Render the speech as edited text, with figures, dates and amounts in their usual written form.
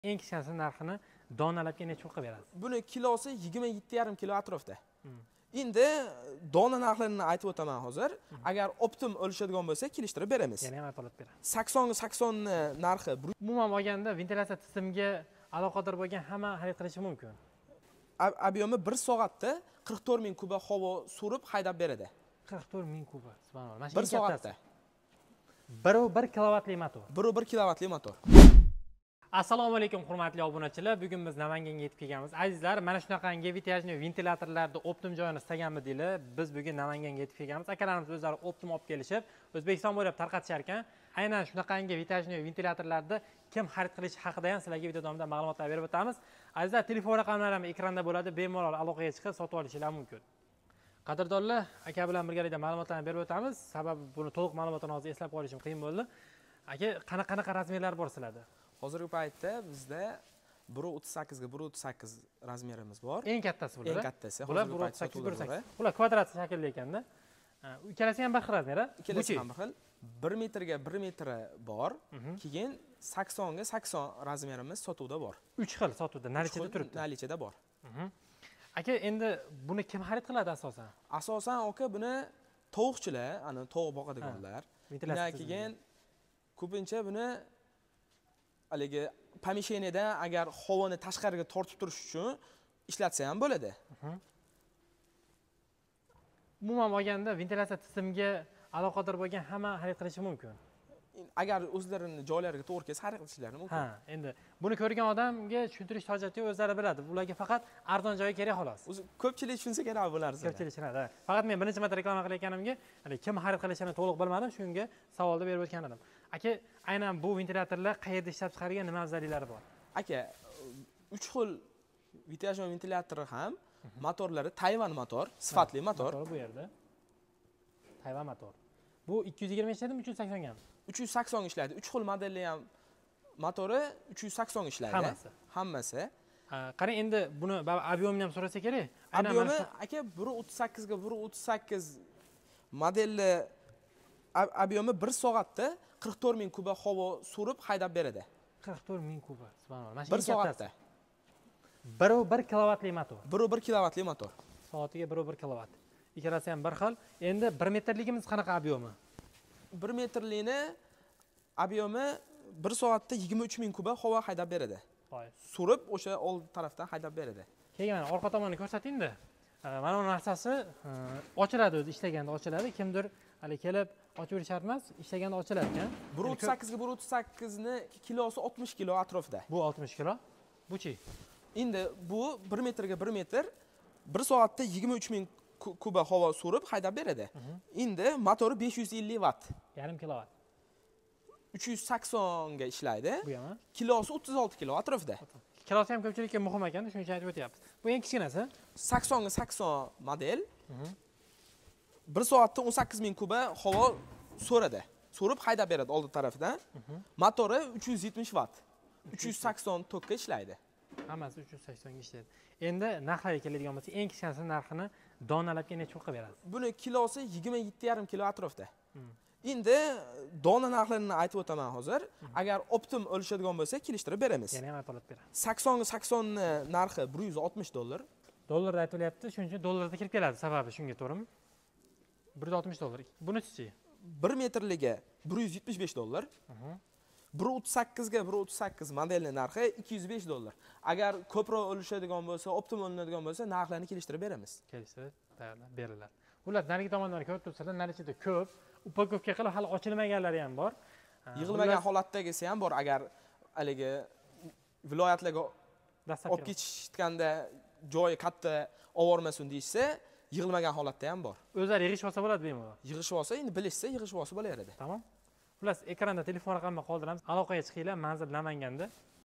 Eng kichkinasi narxini donalabga necha qilib berasiz? Buni kilosi 27,5 kilo atrofda. Endi dona narxlarini aytib o'taman hozir. Agar optim o'lishadigan bo'lsa, kelishtirib beramiz. Yana ham aytib berasiz. 80 ni narxi. Umuman olganda ventilyatsiya tizimiga aloqador bo'lgan hamma xarid qilishi mumkin. Obyomi 1 soatda 44 ming kuba havo surib haydab beradi. 44 ming kuba. Subhanalloh. Mana shu 1 soatda. 1 kilovatli motor. 1 kilovatli motor. Assalomu alaykum hurmatli obunachilar. Bugun biz Namanganga yetib kelganmiz. Azizlar, mana shunaqangi vityajniy ventilyatorlarda optim joyini istaganmidinglar? Biz bugun Namanganga yetib kelganmiz. Akalarimiz o'zlari optim olib kelishib, O'zbekiston bo'ylab tarqatishar ekan. Aynan shunaqangi vityajniy ventilyatorlarda kim xarid qilishi haqida ham sizlarga video davomida ma'lumotlar berib o'tamiz. Azizlar, telefon raqamlarim ekranda bo'ladi. Bemalol aloqaga chiqib sotib olishingiz mumkin. Qadrdonlar, aka bilan birgalikda ma'lumotlarni berib o'tamiz. Sababi buni to'liq ma'lumotlarni hozir eslab qolishim qiyin bo'ldi. Aka, qanaqa razmerlar bor sizlarda? Hozirgi paytda bizda 1.38 ga 1.38 razmerimiz bor. Eng kattasi bular. Eng kattasi. Bular 1.38 1.8. Bular kvadrat shaklda ekanda. Ikkalasi ham bir xil razmer, a? Ikkalasi ham bir xil. 1 metrga 1 metri bor. Keyin 80 ga 80 razmerimiz sotuvda bor. 3 xil sotuvda, nalichada turibdi. Nalichada bor. Aka, endi buni kim xarid qiladi asosan? Asosan aka buni tovuqchilar, ana tovuq boqadiganlar. Keyin ko'pincha buni haligi pomesheniyada agar havoni tashqariga tortib turish uchun ishlatsa ham bo'ladi. Umuman olganda ventilyatsiya tizimiga aloqador bo'lgan hamma xarid qilishi mumkin. Agar o'zlarining joylariga to'g'ri kelsa xarid qilishlari mumkin. Ha, endi buni ko'rgan odamga tushuntirish hojati yo'q, o'zlari biladi. Ularga faqat arzon joyi kerak xolos. O'zi ko'pchilik tushunsa kerak bu narsani. Ko'pchilik tushunadi. Faqat men birinchi marta reklama qilayotganimga, kim xarid qilishini to'liq bilmadim, shunga savolda berib o'tgan edim. Aka, aynan bu ventilyatorlar qayerda ishlab chiqarilgan, nima afzalliklari bor? Aka, 3 xil vityajniy ventilyatori ham motorlari Tayvan motor, sifatli motor. Bu yerda. Tayvan motor. Bu 220 ishladimi, 380 gami? 380 ishlaydi. 3 xil modelli ham motori 380 ishlaydi. Hammasi. Qarang, endi buni obyomini ham so'rasa kerak. Obyomi aka 1.38 ga 1.38 modelli obyomi 1 soatda 44 ming kuba havo surib haydab beradi. 44 ming kuba. Subhanalloh. Mana shu 1 soatda. 1 kilovatli motor. 1 kilovatli motor. Soatiga 1 kilovat. Ikkalasi ham bir xil. Endi 1 metrligimiz qanaqa obyomi? 1 metrlikni obyomi 1 soatda 23 ming kuba havo haydab beradi. Surib o'sha old tarafdan haydab beradi. Keyin mana orqa tomonni ko'rsating-da. Mana bu narsasi ochiladi, o'zi ishlaganda ochiladi. Kimdir hali kelib ochib berish shart emas, ishlaganda ochiladi ekan. 1.38 ga 1.38 ni kilosi 60 kilo atrofida. Bu 60 kilo. Bu-chi? Endi bu 1 metrga 1 metr 1 soatda 23 ming kuba havo surib haydab beradi. Endi motori 550 watt. Yarim kilovat. 380 ga ishlaydi. Bu ham? Kilosi 36 kilo atrofida. Kilosi ham ko'pchilikka muhim ekan, shuning uchun aytib o'tyapmiz. Bu eng kichkinasi 80 ga 80 model. 1 soatda 18 ming kuba havo so'radi. So'rib haydab beradi old tarafidan. Motori 370 watt. 380 tokka ishlaydi. Hammasi 380 ga ishlaydi. Endi narxlarga keladigan bo'lsak, eng kichkinasi narxini donalabga necha qilib berasiz? Buni kilosi 27,5 kilo atrofda. Endi dona narxlarini aytib o'taman hozir. Agar optim o'lishadigan bo'lsa, kelishtirib beramiz. Yana ham aytib beramiz. 80 ga 80 ni narxi $160. Dollarda aytilyapti, shuning uchun dollarda kirib keladi, sababi shunga to'g'rimi? $160. Bunisi-chi? 1 metrligi $175. 1.38 ga 1.38 modelning narxi $205. Agar ko'proq o'lishadigan bo'lsa, optim o'linadigan bo'lsa, narxlarni kelishtirib beramiz. Kelishtirib beriladi. Ular narigi tomondan ko'rib tursalar, narichida ko'p, upakovka qilib hali ochilmaganlari ham bor. Yig'ilmagan holatdagisi ham bor. Agar haligi viloyatlarga olib ketishganda joyi katta ovormasin deysa, yig'ilmagan holatda ham bor. O'zlari yig'ishib olsa bo'ladi bemalol. Yig'ishib olsa, endi bilishsa, yig'ishib olsa bo'laveradi. Tamam. Xullas, ekranda telefon raqamini qoldiramiz. Aloqaga chiqinglar, manzil Namanganda.